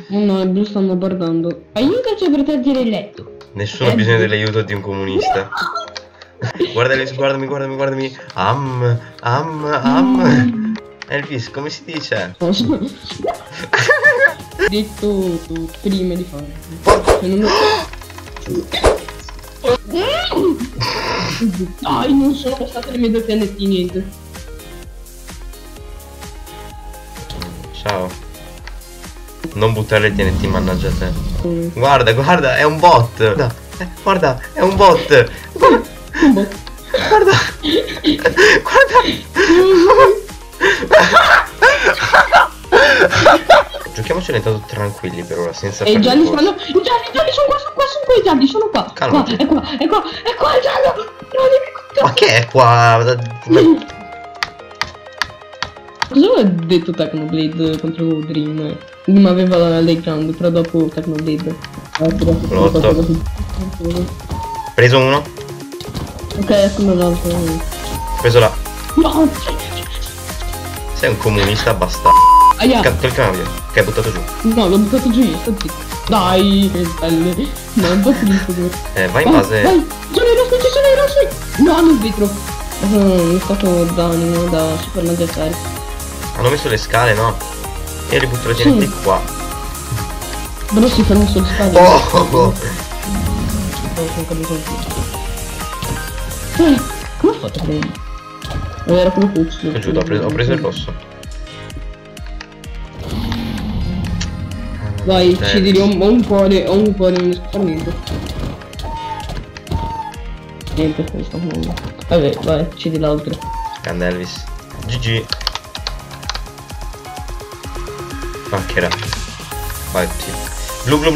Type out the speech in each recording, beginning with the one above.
Oh no, i blu stanno guardando. Aiutaci a proteggere il letto. Nessuno ha bisogno dell'aiuto di un comunista. Guardami. Elvis, come si dice? Detto tu prima di fare. Dai, non sono passate le mie due pianetti, niente. Ciao. Non buttare le TNT, mannaggia te. Guarda, è un bot. Guarda, è un bot. Guarda. Giochiamocene intanto tranquilli per ora, senza E i gialli stanno. I gialli sono qua, i gialli sono qua. Calmati. È qua il giallo. Ma che è qua? Cosa aveva detto Technoblade contro Dream? Dream aveva la Gun, però dopo Technoblade. Preso uno. Ok, eccolo l'altro. Preso là. No! Sei un comunista bastardo. Aia! Quel cambio che hai buttato giù. No, l'ho buttato giù io, sto zitto. Dai, che belle. No, un po' triste. Vai in base. Vai, ci sono i rossi! No, nel vetro. È stato danno da super mangiare. Hanno messo le scale, no? Io li butto le TNT qua. Però si ferma sul scale. Oh! Sono caduto anch'io. Come ho fatto a prendere? Era quello che Ho giusto, ho preso il rosso. Vai, uccidili, ho un cuore, non riesco a fare niente. Niente, questo non. Vabbè, vai, uccidi l'altro. Grande Elvis. GG. Macchera. Vai, sì. Blu. Ho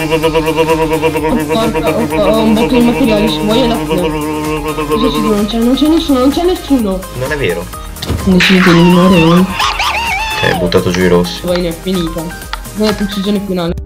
un botto di materiali, se vuoi è la non c'è nessuno. Non è vero. Decidete di eliminare uno. Ok, hai buttato giù i rossi. Vai, ne è finita. Vai, l'uccisione finale.